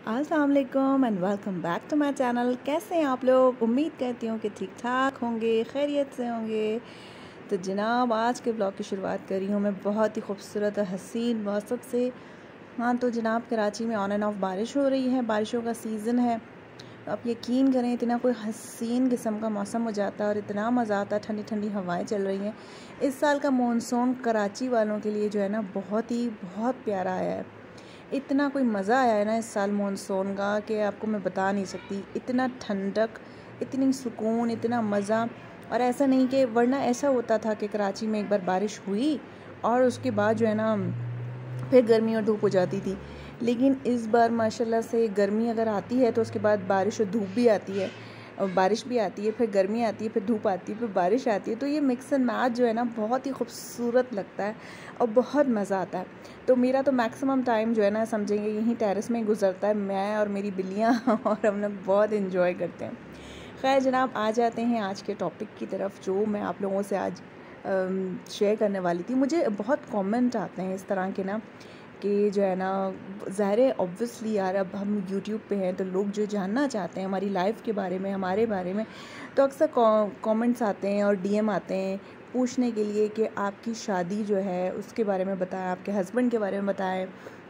अस्सलाम वालेकुम and welcome back to my channel. कैसे हैं आप लोग? उम्मीद करती हूँ कि ठीक ठाक होंगे, खैरियत से होंगे। तो जनाब, आज के ब्लॉग की शुरुआत कर रही हूँ मैं बहुत ही खूबसूरत और हसीन मौसम से। हाँ, तो जनाब कराची में ऑन एंड ऑफ बारिश हो रही है, बारिशों का सीज़न है। तो आप यकीन करें, इतना कोई हसीन किस्म का मौसम हो जाता है और इतना मज़ा आता है, ठंडी ठंडी हवाएं चल रही हैं। इस साल का मॉनसून कराची वालों के लिए जो है ना बहुत प्यारा आया है। इतना कोई मज़ा आया है ना इस साल मॉनसून का कि आपको मैं बता नहीं सकती। इतना ठंडक, इतनी सुकून, इतना मज़ा। और ऐसा नहीं कि वरना ऐसा होता था कि कराची में एक बार बारिश हुई और उसके बाद जो है ना फिर गर्मी और धूप हो जाती थी। लेकिन इस बार माशाल्लाह से गर्मी अगर आती है तो उसके बाद बारिश और धूप भी आती है, और बारिश भी आती है, फिर गर्मी आती है, फिर धूप आती है, फिर बारिश आती है। तो ये मिक्स एंड मैच जो है ना बहुत ही खूबसूरत लगता है और बहुत मज़ा आता है। तो मेरा तो मैक्सिमम टाइम जो है ना समझेंगे यहीं टेरेस में गुजरता है। मैं और मेरी बिल्लियाँ और हम लोग बहुत इन्जॉय करते हैं। खैर जनाब, आ जाते हैं आज के टॉपिक की तरफ जो मैं आप लोगों से आज शेयर करने वाली थी। मुझे बहुत कमेंट आते हैं इस तरह के ना कि जो है ना, ज़ाहिर है ऑब्वियसली यार, अब हम यूट्यूब पे हैं तो लोग जो जानना चाहते हैं हमारी लाइफ के बारे में, हमारे बारे में, तो अक्सर कमेंट्स आते हैं और डीएम आते हैं पूछने के लिए कि आपकी शादी जो है उसके बारे में बताएं, आपके हस्बैंड के बारे में बताएं,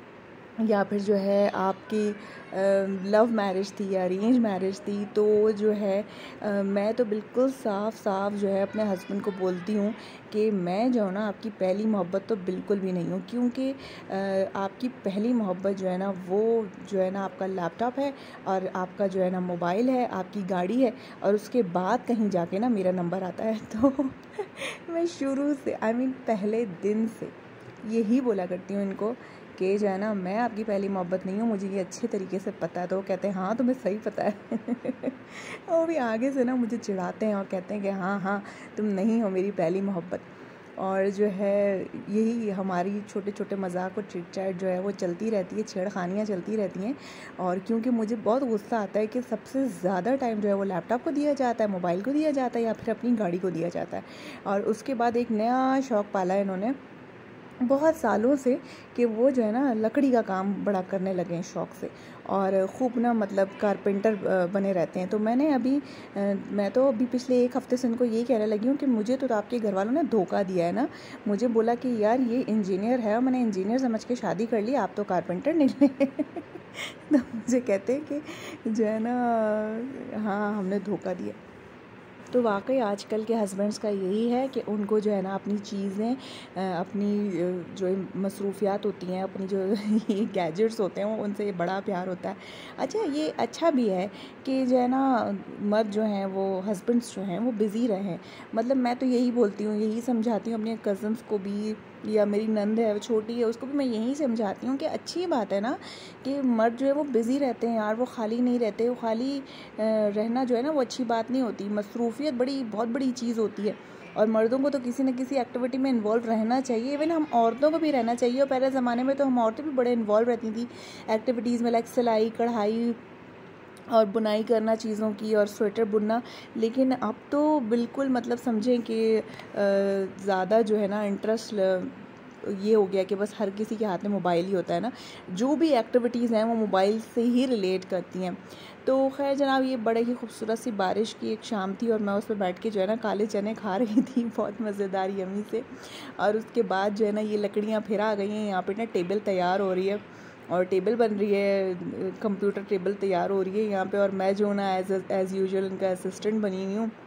या फिर जो है आपकी लव मैरिज थी या अरेंज मैरिज थी। तो जो है मैं तो बिल्कुल साफ जो है अपने हस्बैंड को बोलती हूँ कि मैं जो है ना आपकी पहली मोहब्बत तो बिल्कुल भी नहीं हूँ, क्योंकि आपकी पहली मोहब्बत जो है ना वो जो है ना आपका लैपटॉप है और आपका जो है ना मोबाइल है, आपकी गाड़ी है, और उसके बाद कहीं जाके ना मेरा नंबर आता है। तो मैं शुरू से पहले दिन से यही बोला करती हूँ इनको कि जो है ना मैं आपकी पहली मोहब्बत नहीं हूँ, मुझे ये अच्छे तरीके से पता है। तो वो कहते हैं हाँ तुम्हें सही पता है। और भी आगे से ना मुझे चिढ़ाते हैं और कहते हैं कि हाँ तुम नहीं हो मेरी पहली मोहब्बत। और जो है यही हमारी छोटे छोटे मजाक और चिट चैट जो है वो चलती रहती है, छेड़खानियाँ चलती रहती हैं। और क्योंकि मुझे बहुत गुस्सा आता है कि सबसे ज़्यादा टाइम जो है वो लैपटॉप को दिया जाता है, मोबाइल को दिया जाता है, या फिर अपनी गाड़ी को दिया जाता है। और उसके बाद एक नया शौक़ पाला है इन्होंने बहुत सालों से कि वो जो है ना लकड़ी का काम बड़ा करने लगे हैं शौक़ से, और खूब ना मतलब कारपेंटर बने रहते हैं। तो मैं तो अभी पिछले एक हफ़्ते से उनको ये कहने लगी हूँ कि मुझे तो आपके घर वालों ने धोखा दिया है ना। मुझे बोला कि यार ये इंजीनियर है और मैंने इंजीनियर समझ के शादी कर ली, आप तो कारपेंटर निकले। तो मुझे कहते हैं कि जो है ना हाँ हमने धोखा दिया। तो वाकई आजकल के हस्बैंड्स का यही है कि उनको जो है ना अपनी चीज़ें, अपनी जो मसरूफियात होती हैं, अपनी जो ये गैजेट्स होते हैं, वो उनसे बड़ा प्यार होता है। अच्छा, ये अच्छा भी है कि जो है ना मर्द जो हैं वो हस्बैंड्स जो हैं वो बिज़ी रहें। मतलब मैं तो यही बोलती हूँ, यही समझाती हूँ अपने कज़न्स को भी, या मेरी नंद है वो छोटी है उसको भी मैं यही समझाती हूँ कि अच्छी बात है ना कि मर्द जो है वो बिज़ी रहते हैं यार, वो खाली नहीं रहते। वो खाली रहना जो है ना वो अच्छी बात नहीं होती। मसरूफियत बहुत बड़ी चीज़ होती है, और मर्दों को तो किसी न किसी एक्टिविटी में इन्वॉल्व रहना चाहिए। इवन हम औरतों को भी रहना चाहिए। और पहले ज़माने में तो हम औरतें भी बड़े इन्वॉल्व रहती थी एक्टिविटीज़ में, लाइक सिलाई कढ़ाई और बुनाई करना चीज़ों की, और स्वेटर बुनना। लेकिन अब तो बिल्कुल मतलब समझें कि ज़्यादा जो है ना इंटरेस्ट ये हो गया कि बस हर किसी के हाथ में मोबाइल ही होता है ना। जो भी एक्टिविटीज़ हैं वो मोबाइल से ही रिलेट करती हैं। तो खैर जनाब, ये बड़े ही खूबसूरत सी बारिश की एक शाम थी और मैं उस पर बैठ के जो है ना काले चने खा रही थी बहुत मज़ेदार यमी से। और उसके बाद जो है ना ये लकड़ियाँ फिर आ गई हैं, यहाँ पे ना टेबल तैयार हो रही है और टेबल बन रही है, कंप्यूटर टेबल तैयार हो रही है यहाँ पे। और मैं जो ना एज़ यूजुअल इनका असिस्टेंट बनी हुई हूँ।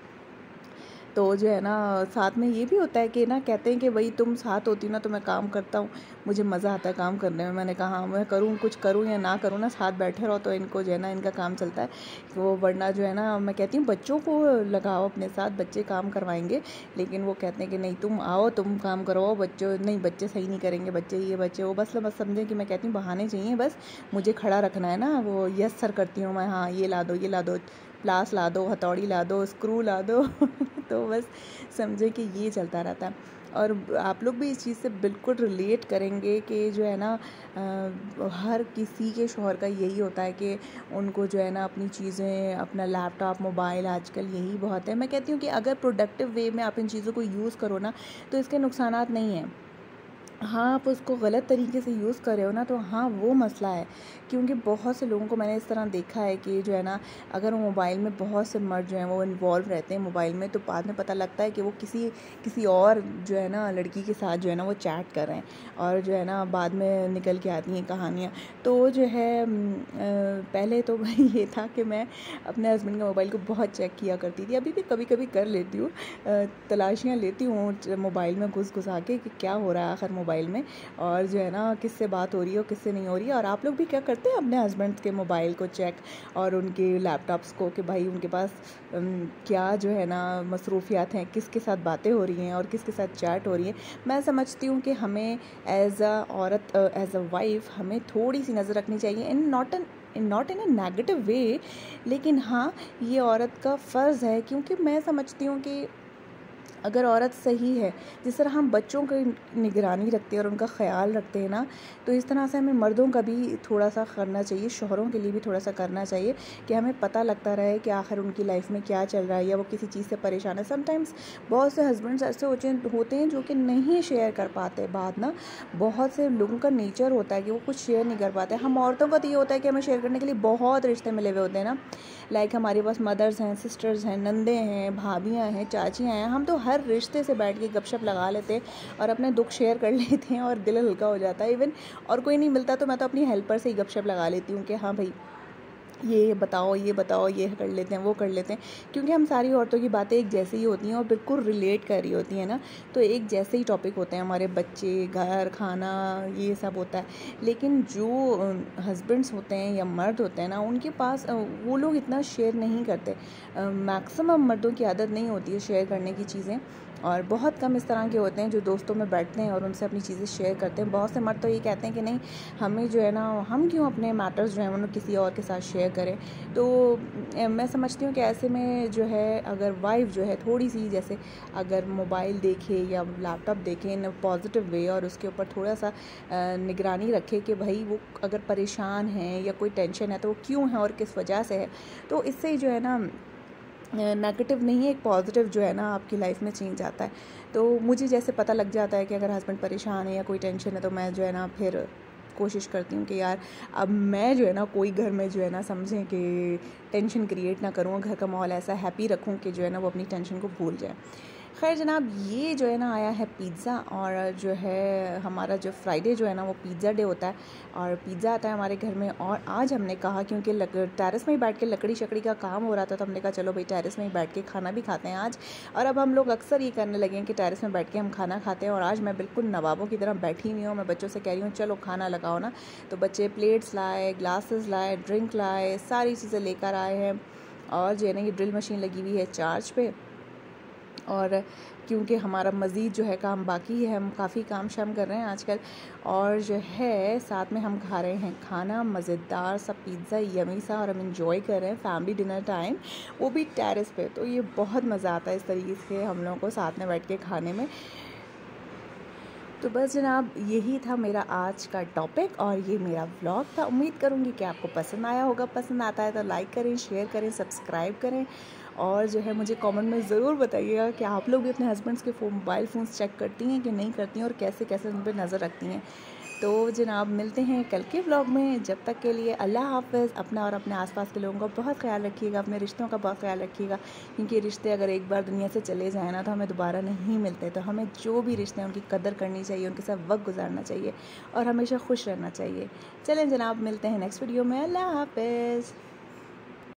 तो जो है ना साथ में ये भी होता है कि ना कहते हैं कि भाई तुम साथ होती ना तो मैं काम करता हूँ, मुझे मज़ा आता है काम करने में। मैंने कहा हाँ, मैं करूँ, कुछ करूँ या ना करूँ ना, साथ बैठे रहो तो इनको जो है ना इनका काम चलता है। वो वरना जो है ना मैं कहती हूँ बच्चों को लगाओ अपने साथ, बच्चे काम करवाएंगे। लेकिन वो कहते हैं कि नहीं तुम आओ, तुम काम करवाओ, बच्चों नहीं, बच्चे सही नहीं करेंगे, बच्चे ये बच्चे वो। बस समझें कि मैं कहती हूँ बहाने चाहिए, बस मुझे खड़ा रखना है ना। वो यस सर करती हूँ मैं, हाँ ये ला दो, प्लास ला दो, हथौड़ी ला दो, स्क्रू ला दो। तो बस समझे कि ये चलता रहता है। और आप लोग भी इस चीज़ से बिल्कुल रिलेट करेंगे कि जो है ना हर किसी के शौहर का यही होता है कि उनको जो है ना अपनी चीज़ें, अपना लैपटॉप, मोबाइल, आजकल यही बहुत है। मैं कहती हूँ कि अगर प्रोडक्टिव वे में आप इन चीज़ों को यूज़ करो ना तो इसके नुकसानात नहीं हैं। हाँ, आप उसको गलत तरीके से यूज़ कर रहे हो ना, तो हाँ, वो मसला है। क्योंकि बहुत से लोगों को मैंने इस तरह देखा है कि जो है ना, अगर वो मोबाइल में, बहुत से मर्द जो हैं वो इन्वॉल्व रहते हैं मोबाइल में, तो बाद में पता लगता है कि वो किसी और जो है ना लड़की के साथ जो है ना वो चैट कर रहे हैं, और जो है ना बाद में निकल के आती हैं कहानियाँ। तो जो है पहले तो भाई ये था कि मैं अपने हस्बैंड के मोबाइल को बहुत चेक किया करती थी, अभी भी कभी कभी कर लेती हूँ, तलाशियाँ लेती हूँ मोबाइल में घुस घुसा के कि क्या हो रहा है आखिर मोबाइल में, और जो है ना किससे बात हो रही है और किससे नहीं हो रही है। और आप लोग भी क्या करते हैं अपने हस्बैंड के मोबाइल को चेक और उनके लैपटॉप्स को, कि भाई उनके पास क्या जो है ना मसरूफियात हैं, किसके साथ बातें हो रही हैं और किसके साथ चैट हो रही है। मैं समझती हूँ कि हमें एज अ औरत, एज अ वाइफ, हमें थोड़ी सी नज़र रखनी चाहिए, not in a negative way, लेकिन हाँ, ये औरत का फ़र्ज़ है। क्योंकि मैं समझती हूँ कि अगर औरत सही है, जिस तरह हम बच्चों की निगरानी रखते हैं और उनका ख़्याल रखते हैं ना, तो इस तरह से हमें मर्दों का भी थोड़ा सा करना चाहिए, शौहरों के लिए भी थोड़ा सा करना चाहिए, कि हमें पता लगता रहे कि आखिर उनकी लाइफ में क्या चल रहा है, या वो किसी चीज़ से परेशान है। समटाइम्स बहुत से हस्बैंड्स ऐसे होते हैं जो कि नहीं शेयर कर पाते बात ना। बहुत से लोगों का नेचर होता है कि वो कुछ शेयर नहीं कर पाते। हम औरतों का तो ये होता है कि हमें शेयर करने के लिए बहुत रिश्ते मिले हुए होते हैं ना, लाइक हमारे पास मदर्स हैं, सिस्टर्स हैं, नंदे हैं, भाभियाँ हैं, चाचियाँ हैं। हम तो हर रिश्ते से बैठ के गपशप लगा लेते हैं और अपने दुख शेयर कर लेते हैं और दिल हल्का हो जाता है। इवन और कोई नहीं मिलता तो मैं तो अपनी हेल्पर से ही गपशप लगा लेती हूँ कि हाँ भाई, ये बताओ, ये कर लेते हैं, वो कर लेते हैं। क्योंकि हम सारी औरतों की बातें एक जैसी ही होती हैं और बिल्कुल रिलेट कर रही होती हैं ना, तो एक जैसे ही टॉपिक होते हैं, हमारे बच्चे, घर, खाना, ये सब होता है। लेकिन जो हस्बैंड्स होते हैं या मर्द होते हैं ना, उनके पास वो लोग इतना शेयर नहीं करते। मैक्सिमम मर्दों की आदत नहीं होती है शेयर करने की चीज़ें, और बहुत कम इस तरह के होते हैं जो दोस्तों में बैठते हैं और उनसे अपनी चीज़ें शेयर करते हैं। बहुत से मर्द तो ये कहते हैं कि नहीं, हमें जो है ना, हम क्यों अपने मैटर्स जो हैं वो किसी और के साथ शेयर करें। तो मैं समझती हूँ कि ऐसे में जो है, अगर वाइफ जो है थोड़ी सी, जैसे अगर मोबाइल देखे या लैपटॉप देखे इन पॉजिटिव वे, और उसके ऊपर थोड़ा सा निगरानी रखे कि भाई वो अगर परेशान है या कोई टेंशन है तो वो क्यों है और किस वजह से है, तो इससे जो है ना नेगेटिव नहीं, एक पॉजिटिव जो है ना आपकी लाइफ में चेंज आता है। तो मुझे जैसे पता लग जाता है कि अगर हस्बैंड परेशान है या कोई टेंशन है, तो मैं जो है ना फिर कोशिश करती हूँ कि यार अब मैं जो है ना कोई घर में जो है ना समझें कि टेंशन क्रिएट ना करूँ, घर का माहौल ऐसा हैप्पी रखूँ कि जो है ना वो अपनी टेंशन को भूल जाए। खैर जनाब, ये जो है ना आया है पिज़्ज़ा, और जो है हमारा जो फ्राइडे जो है ना वो पिज़्ज़ा डे होता है, और पिज़्ज़ा आता है हमारे घर में। और आज हमने कहा, क्योंकि टेरेस में ही बैठ के लकड़ी शकड़ी का काम हो रहा था, तो हमने कहा चलो भाई टेरेस में ही बैठ के खाना भी खाते हैं आज। और अब हम लोग अक्सर ये करने लगे हैं कि टेरेस में बैठ के हम खाना खाते हैं। और आज मैं बिल्कुल नवाबों की तरह बैठी हुई हूँ, मैं बच्चों से कह रही हूँ चलो खाना लगाओ ना। तो बच्चे प्लेट्स लाए, ग्लासेस लाए, ड्रिंक लाए, सारी चीज़ें लेकर आए हैं। और जो है ना ये ड्रिल मशीन लगी हुई है चार्ज पे, और क्योंकि हमारा मज़ीद जो है काम बाकी है, हम काफ़ी काम शाम कर रहे हैं आजकल, और जो है साथ में हम खा रहे हैं खाना, मज़ेदार सा पिज़्ज़ा, यमी सा, और हम इंजॉय कर रहे हैं फैमिली डिनर टाइम, वो भी टेरेस पे। तो ये बहुत मज़ा आता है इस तरीके से हम लोगों को साथ में बैठ के खाने में। तो बस जनाब, यही था मेरा आज का टॉपिक और ये मेरा व्लॉग था। उम्मीद करूँगी कि आपको पसंद आया होगा। पसंद आता है तो लाइक करें, शेयर करें, सब्सक्राइब करें, और जो है मुझे कमेंट में ज़रूर बताइएगा कि आप लोग भी अपने हस्बैंड्स के मोबाइल फ़ोन्स चेक करती हैं कि नहीं करती हैं, और कैसे कैसे उन पर नज़र रखती हैं। तो जनाब, मिलते हैं कल के व्लॉग में। जब तक के लिए अल्लाह हाफ़िज़। अपना और अपने आसपास के लोगों का बहुत ख्याल रखिएगा, अपने रिश्तों का बहुत ख्याल रखिएगा, क्योंकि रिश्ते अगर एक बार दुनिया से चले जाए ना, तो हमें दोबारा नहीं मिलते। तो हमें जो भी रिश्ते हैं उनकी कदर करनी चाहिए, उनके साथ वक्त गुजारना चाहिए और हमेशा खुश रहना चाहिए। चलें जनाब, मिलते हैं नेक्स्ट वीडियो में। अल्लाह हाफ़िज़।